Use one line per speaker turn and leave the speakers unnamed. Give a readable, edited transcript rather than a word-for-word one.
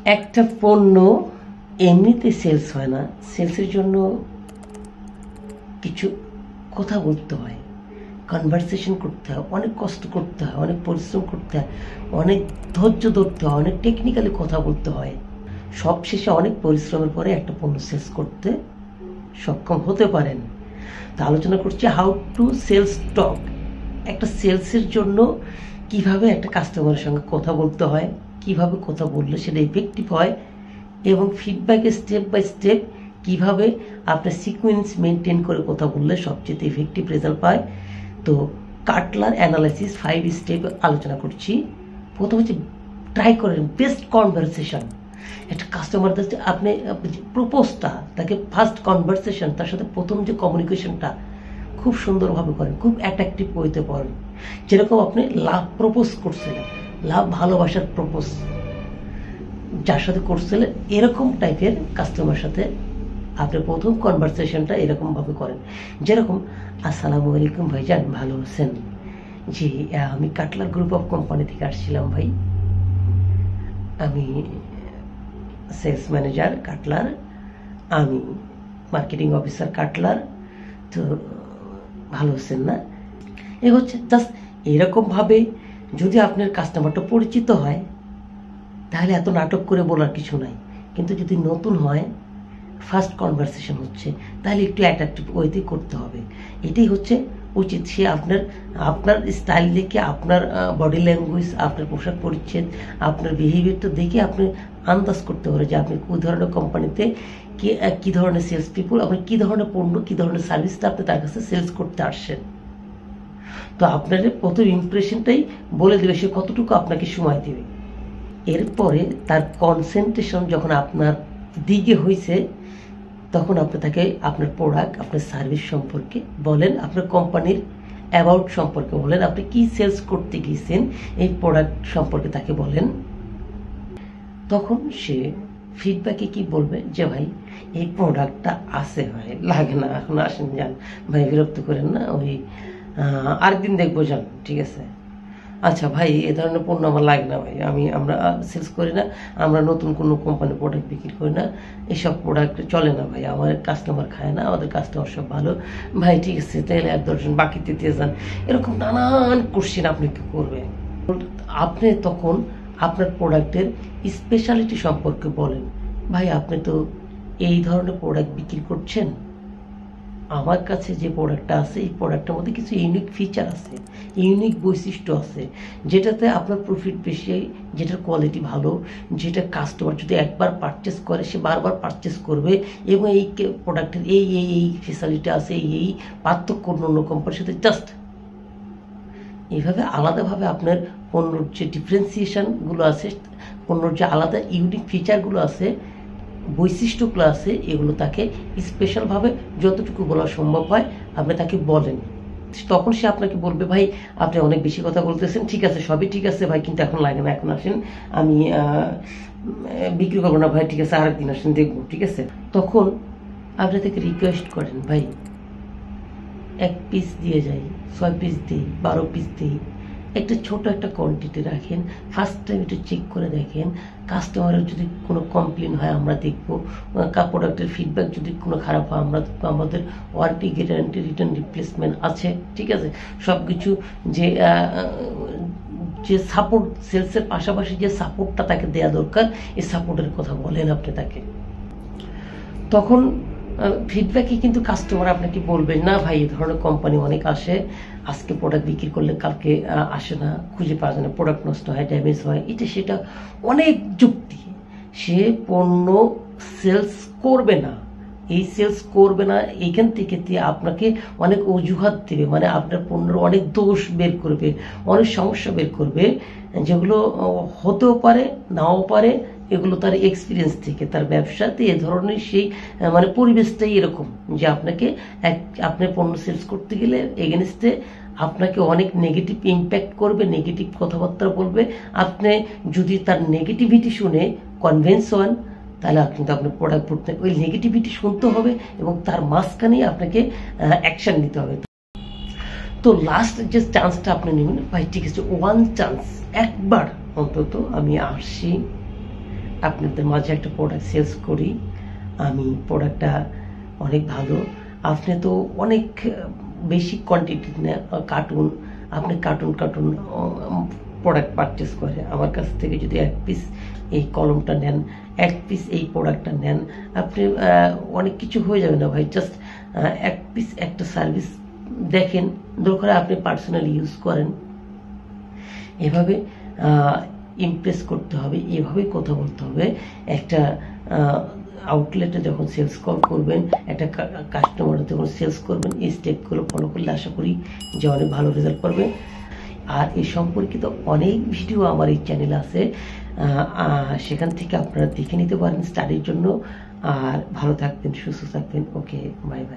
একটা পণ্য এমনিতে সেলস হয় না, সেলসের জন্য কিছু কথা বলতে হয়, কনভারসেশন করতে হয়, অনেক কষ্ট করতে হয়, অনেক পরিশ্রম করতে হয়, অনেক ধৈর্য ধরতে হয়, অনেক টেকনিক্যালি কথা বলতে হয়। সবশেষে অনেক পরিশ্রমের পরে একটা পণ্য সেলস করতে সক্ষম হতে পারেন। তা আলোচনা করছি হাউ টু সেলস টক। একটা সেলসের জন্য কিভাবে একটা কাস্টমারের সঙ্গে কথা বলতে হয়, কিভাবে কথা বললে সেটা ইফেক্টিভ হয়, এবং ফিডব্যাকে স্টেপ বাই স্টেপ কিভাবে আপনার সিকোয়েন্স মেনটেন করে কথা বললে সবচেয়ে ইফেক্টিভ রেজাল্ট পায়। তো কাটলার অ্যানালাইসিস 5 স্টেপ আলোচনা করছি। প্রথম হচ্ছে ট্রাই করেন বেস্ট কনভারসেশন। একটা কাস্টমারদের আপনি প্রপোজটা, তাকে ফার্স্ট কনভারসেশন, তার সাথে প্রথম যে কমিউনিকেশনটা খুব সুন্দরভাবে করেন, খুব অ্যাট্রাকটিভ হইতে পারেন। যেরকম আপনি লাভ প্রপোজ করছিলেন, লাভ ভালোবাসার প্রপোজ যার সাথে করছিলেন, এরকম টাইপের কাস্টমার সাথে আপনি প্রথম কনভারসেশনটা এরকমভাবে করেন। যেরকম, আসসালামু আলাইকুম ভাইজান, ভালো আছেন? জি, আমি কাটলার গ্রুপ অফ কোম্পানি থেকে আসছিলাম ভাই, আমি সেলস ম্যানেজার কাটলার, আমি মার্কেটিং অফিসার কাটলার, তো ভালো আছেন না? এ হচ্ছে জাস্ট এরকমভাবে যদি আপনার কাস্টমারটা পরিচিত হয় তাহলে এত নাটক করে বলার কিছু নাই। কিন্তু যদি নতুন হয়, ফার্স্ট কনভারসেশন হচ্ছে, তাহলে একটু অ্যাট্রাকটিভ ওয়েতে করতে হবে। এটাই হচ্ছে উচিত। সে আপনার স্টাইল দেখে, আপনার বডি ল্যাঙ্গুয়েজ, আপনার পোশাক পরিচ্ছদ, আপনার বিহেভিয়ারটা দেখে আপনি আন্দাজ করতে পারে যে আপনি কোন ধরনের কোম্পানিতে কী ধরনের সেলস পিপুল, আপনি কী ধরনের পণ্য, কী ধরনের সার্ভিসটা আপনি তার কাছে সেলস করতে আসছেন। তো আপনার প্রথম ইমপ্রেশনটাই বলে দেবে সে কতটুকু আপনাকে সময় দেবে। এরপরে তার কনসেন্ট্রেশন যখন আপনার দিকে হয়েছে, তখন আপনি তাকে আপনার প্রোডাক্ট, আপনার সার্ভিস সম্পর্কে বলেন, আপনার কোম্পানির অ্যাবাউট সম্পর্কে বলেন, আপনি কি সেলস করতে গিয়েছেন এই প্রোডাক্ট সম্পর্কে তাকে বলেন। তখন সে ফিডব্যাকে কি বলবে যে ভাই এই প্রোডাক্টটা আছে, ভাই লাগে না, এখন আসেন, যান ভাই, বিরক্ত করেন না, ওই আরেকদিন দেখবো, যান, ঠিক আছে। আচ্ছা ভাই, এ ধরনের পণ্য আমার লাগে না ভাই, আমরা সেলস করি না, আমরা নতুন কোনো কোম্পানির প্রোডাক্ট বিক্রি করি না, এসব প্রোডাক্ট চলে না ভাই, আমার কাস্টমার খায় না, আমাদের কাস্টমার সব ভালো ভাই, ঠিক আছে, তাহলে 1-10 বাকিতে দিয়ে যান। এরকম নানান কোশ্চেন আপনি কি করবেন। আপনি তখন আপনার প্রোডাক্টের স্পেশালিটি সম্পর্কে বলেন, ভাই আপনি তো এই ধরনের প্রোডাক্ট বিক্রি করছেন, আমার কাছে যে প্রোডাক্টটা আছে এই প্রোডাক্টের মধ্যে কিছু ইউনিক ফিচার আছে, ইউনিক বৈশিষ্ট্য আছে, যেটাতে আপনার প্রফিট বেশি, যেটার কোয়ালিটি ভালো, যেটা কাস্টমার যদি একবার পারচেস করে সে বারবার পারচেস করবে, এবং এই প্রোডাক্টের এই এই এই ফেসিলিটি আছে, এই পার্থক্য অন্য কোম্পানির সাথে। জাস্ট এইভাবে আলাদাভাবে আপনার পণ্যর যে ডিফারেন্সিয়েশনগুলো আছে, পণ্যর যে আলাদা ইউনিক ফিচারগুলো আছে, বৈশিষ্ট্যগুলো আছে, এগুলো তাকে স্পেশালভাবে যতটুকু বলা সম্ভব হয় আপনি তাকে বলেন। তখন সে আপনাকে বলবে, ভাই আপনি অনেক বেশি কথা বলতেছেন, ঠিক আছে, সবই ঠিক আছে ভাই, কিন্তু এখন লাগে না, এখন আসেন, আমি বিক্রি করবো না ভাই, ঠিক আছে, আরেকদিন আসেন, দেখবো, ঠিক আছে। তখন আপনি তাকে রিকোয়েস্ট করেন, ভাই 1 পিস দিয়ে যাই, 6 পিস দিই, 12 পিস দিই, একটা ছোট একটা কোয়ান্টিটি রাখেন, ফার্স্ট টাইম একটু চেক করে দেখেন, কাস্টমারের যদি কোনো কমপ্লেন হয় আমরা দেখবো, প্রোডাক্টের ফিডব্যাক যদি কোনো খারাপ হয় আমরা দেখবো, আমাদের ওয়ারেন্টি, গ্যারান্টি, রিটার্ন, রিপ্লেসমেন্ট আছে, ঠিক আছে, সব কিছু। যে সাপোর্ট, সেলসের পাশাপাশি যে সাপোর্টটা তাকে দেওয়া দরকার, এই সাপোর্টের কথা বলেন আপনি তাকে। তখন ফিডব্যাকে কিন্তু কাস্টমার আপনাকে বলবেন না, ভাই এই ধরনের কোম্পানি অনেক আসে, আজকে প্রোডাক্ট বিক্রি করলে কালকে আসে না, খুঁজে পাওয়া যায় না, প্রোডাক্ট নষ্ট হয়, ড্যামেজ হয়, এটা সেটা অনেক যুক্তি। সে পণ্য সেলস করবে না, এই সেলস করবে না, এইখান থেকে আপনাকে অনেক অজুহাত দেবে, মানে আপনার পণ্যের অনেক দোষ বের করবে, অনেক সমস্যা বের করবে, যেগুলো হতেও পারে নাও পারে, এগুলো তার এক্সপিরিয়েন্স থেকে, তার ব্যবসাতে এ ধরনের সেই মানে পরিবেশটাই এরকম যে আপনার পণ্য সেলস করতে গেলে এগেনস্টে আপনাকে অনেক নেগেটিভ ইম্প্যাক্ট করবে, নেগেটিভ কথাবার্তা বলবে। আপনি যদি তার নেগেটিভিটি শুনে কনভিন্স হন, তাহলে কিন্তু আপনার প্রোডাক্ট করতে ওই নেগেটিভিটি শুনতে হবে এবং তার মাঝখানেই আপনাকে অ্যাকশন নিতে হবে। তো লাস্ট যে চান্সটা আপনি নেবেন, ভাই ঠিক আছে, 1 চান্স, একবার অন্তত আমি আসছি, আপনাদের মাঝে একটা প্রোডাক্ট সেলস করি। আমি প্রোডাক্টটা অনেক ভালো। আপনি তো অনেক বেশি কোয়ান্টিটি কার্টুন, আপনি কার্টুন প্রোডাক্ট পারচেস করে আমার কাছ থেকে যদি 1 পিস এই কলমটা নেন, 1 পিস এই প্রোডাক্টটা নেন, আপনি অনেক কিছু হয়ে যাবে না ভাই। জাস্ট 1 পিস একটা সার্ভিস দেখেন, দরকার আপনি পার্সোনালি ইউজ করেন। এভাবে ইমপ্রেস করতে হবে, এভাবেই কথা বলতে হবে। একটা আউটলেটে যখন সেলস কল করবেন, একটা কাস্টমার যখন সেলস করবেন, এই স্টেপগুলো ফলো করলে আশা করি যে অনেক ভালো রেজাল্ট পাবেন। আর এই সম্পর্কিত অনেক ভিডিও আমার এই চ্যানেলে আছে, সেখান থেকে আপনারা দেখে নিতে পারেন স্টাডির জন্য। আর ভালো থাকবেন, সুস্থ থাকবেন। Okay, bye by.